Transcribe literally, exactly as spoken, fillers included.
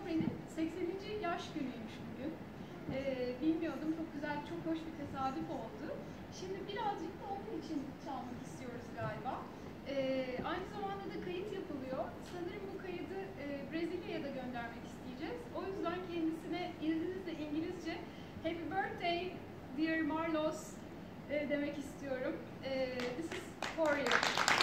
Nobre'nin sekseninci yaş günüymüş bugün. Ee, bilmiyordum, çok güzel, çok hoş bir tesadüf oldu. Şimdi birazcık da onun için çalmak istiyoruz galiba. Ee, aynı zamanda da kayıt yapılıyor. Sanırım bu kaydı e, Brezilya'ya da göndermek isteyeceğiz. O yüzden kendisine izninizle İngilizce Happy Birthday dear Marlos e, demek istiyorum. E, this is for you.